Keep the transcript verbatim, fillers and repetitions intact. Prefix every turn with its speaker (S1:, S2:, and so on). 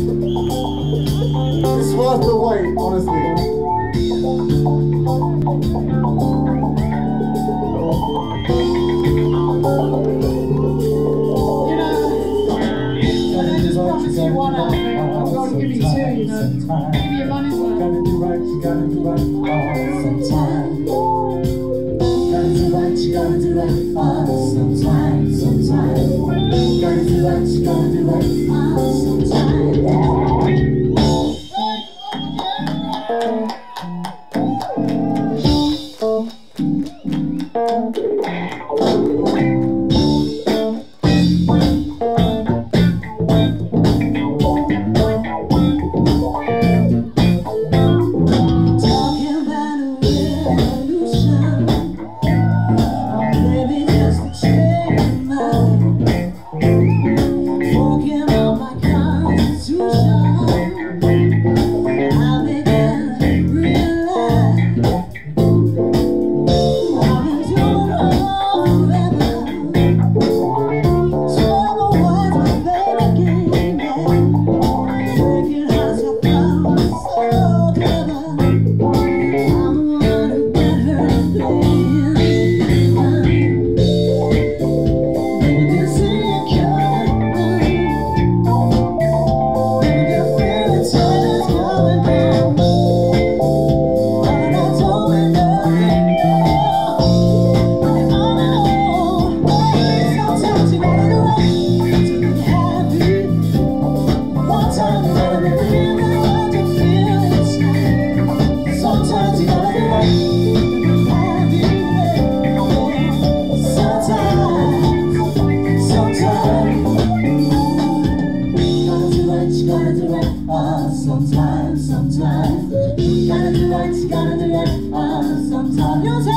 S1: It's worth the wait, honestly.
S2: You one out, I'm going to give you two, you know. Give you your money's worth.
S3: Gotta do right, you gotta do right all sometimes. Gotta do right, you gotta do right all sometimes, sometimes. Gotta do right, you gotta do right all sometimes. Sometimes, sometimes, gotta do right, you gotta do right, uh, sometimes.